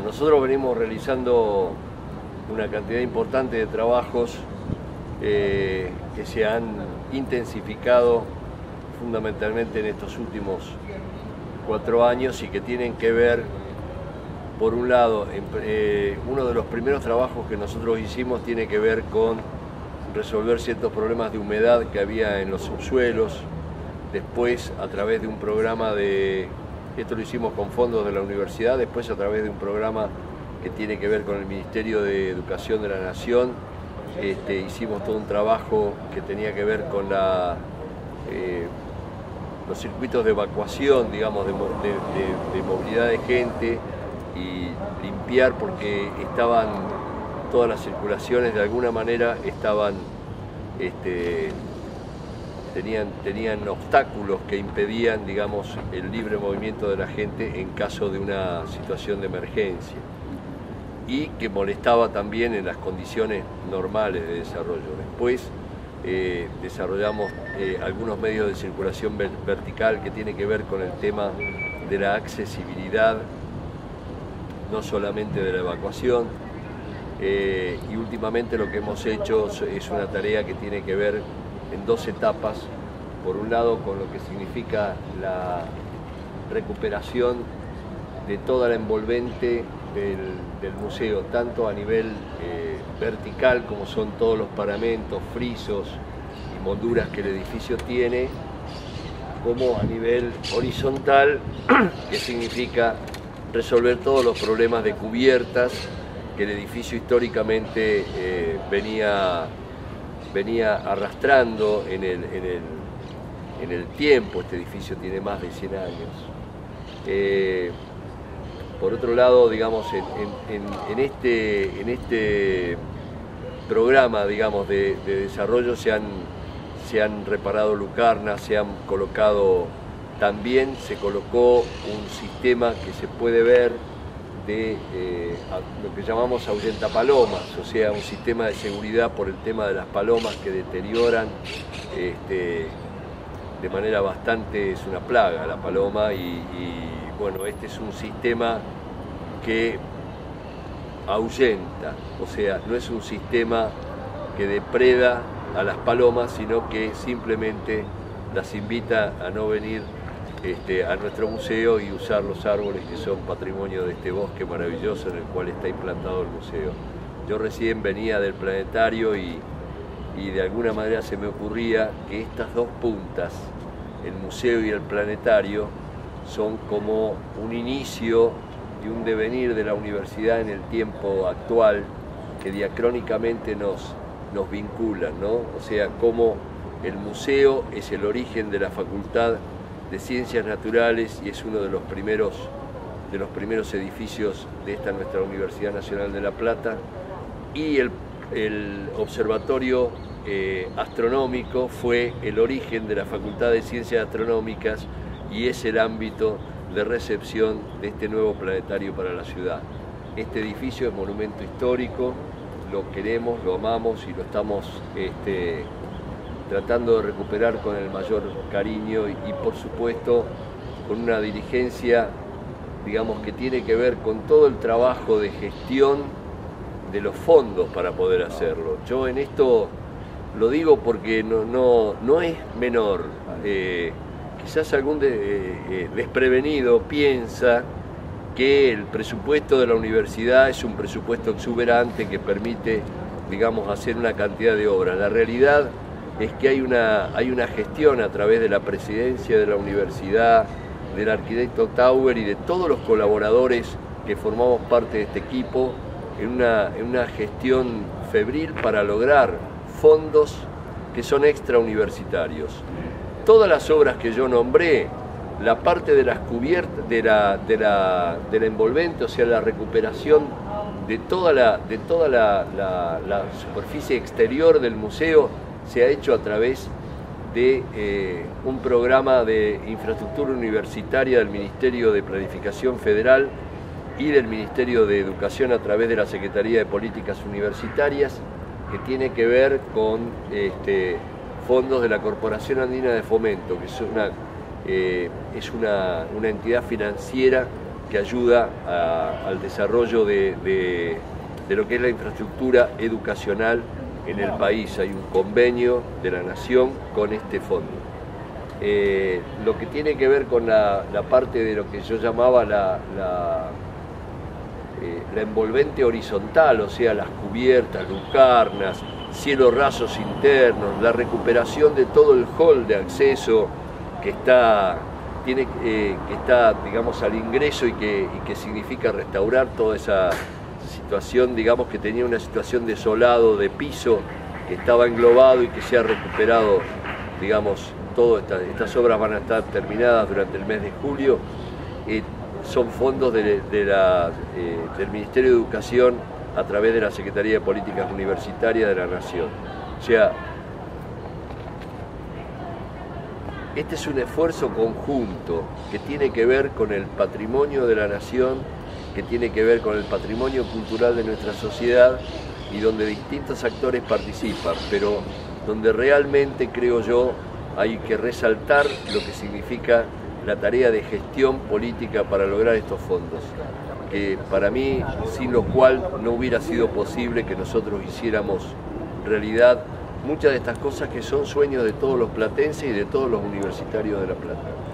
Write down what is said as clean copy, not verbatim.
nosotros venimos realizando una cantidad importante de trabajos que se han intensificado fundamentalmente en estos últimos 4 años y que tienen que ver, por un lado, uno de los primeros trabajos que nosotros hicimos tiene que ver con resolver ciertos problemas de humedad que había en los subsuelos. Después, a través de un programa esto lo hicimos con fondos de la universidad, después a través de un programa que tiene que ver con el Ministerio de Educación de la Nación, hicimos todo un trabajo que tenía que ver con los circuitos de evacuación, digamos, de movilidad de gente, y limpiar, porque estaban todas las circulaciones de alguna manera tenían obstáculos que impedían, digamos, el libre movimiento de la gente en caso de una situación de emergencia, y que molestaba también en las condiciones normales de desarrollo. Después desarrollamos algunos medios de circulación vertical que tiene que ver con el tema de la accesibilidad, no solamente de la evacuación, y últimamente lo que hemos hecho es una tarea que tiene que ver en 2 etapas. Por un lado, con lo que significa la recuperación de toda la envolvente del museo, tanto a nivel vertical, como son todos los paramentos, frisos y molduras que el edificio tiene, como a nivel horizontal, que significa resolver todos los problemas de cubiertas que el edificio históricamente venía arrastrando en el tiempo. Este edificio tiene más de 100 años. Por otro lado, digamos, en este programa, digamos, de desarrollo se han reparado lucarnas, se colocó un sistema que se puede ver de lo que llamamos ahuyentapalomas, o sea, un sistema de seguridad por el tema de las palomas que deterioran de manera bastante, es una plaga la paloma, y bueno, este es un sistema que ahuyenta, o sea, no es un sistema que depreda a las palomas, sino que simplemente las invita a no venir a nuestro museo y usar los árboles que son patrimonio de este bosque maravilloso en el cual está implantado el museo. Yo recién venía del planetario y de alguna manera se me ocurría que estas 2 puntas, el museo y el planetario, son como un inicio y un devenir de la universidad en el tiempo actual, que diacrónicamente nos vinculan, ¿no? O sea, cómo el museo es el origen de la Facultad de Ciencias Naturales y es uno de los primeros edificios de esta nuestra Universidad Nacional de La Plata, y el observatorio astronómico fue el origen de la Facultad de Ciencias Astronómicas y es el ámbito de recepción de este nuevo planetario para la ciudad. Este edificio es monumento histórico, lo queremos, lo amamos y lo estamos tratando de recuperar con el mayor cariño y por supuesto con una dirigencia, digamos, que tiene que ver con todo el trabajo de gestión de los fondos para poder hacerlo. Yo en esto lo digo porque no es menor. Quizás algún desprevenido piensa que el presupuesto de la universidad es un presupuesto exuberante que permite, digamos, hacer una cantidad de obras. La realidad es que hay una gestión a través de la presidencia de la universidad, del arquitecto Tauber y de todos los colaboradores que formamos parte de este equipo, en una gestión febril para lograr fondos que son extrauniversitarios. Todas las obras que yo nombré, la parte de las cubiertas, de la envolvente, o sea, la recuperación de toda la superficie exterior del museo, se ha hecho a través de un programa de infraestructura universitaria del Ministerio de Planificación Federal y del Ministerio de Educación a través de la Secretaría de Políticas Universitarias, que tiene que ver con fondos de la Corporación Andina de Fomento, que es una entidad financiera que ayuda al desarrollo de lo que es la infraestructura educacional en el país. Hay un convenio de la Nación con este fondo. Lo que tiene que ver con la parte de lo que yo llamaba la envolvente horizontal, o sea, las cubiertas, lucarnas, cielos rasos internos, la recuperación de todo el hall de acceso que está, digamos, al ingreso y que significa restaurar toda esa situación, digamos, que tenía una situación desolado de piso que estaba englobado y que se ha recuperado, digamos. Todas estas obras van a estar terminadas durante el mes de julio. Son fondos del Ministerio de Educación a través de la Secretaría de Políticas Universitarias de la Nación. O sea, este es un esfuerzo conjunto que tiene que ver con el patrimonio de la Nación, que tiene que ver con el patrimonio cultural de nuestra sociedad y donde distintos actores participan, pero donde realmente, creo yo, hay que resaltar lo que significa la tarea de gestión política para lograr estos fondos, que para mí, sin lo cual no hubiera sido posible que nosotros hiciéramos realidad muchas de estas cosas que son sueños de todos los platenses y de todos los universitarios de La Plata.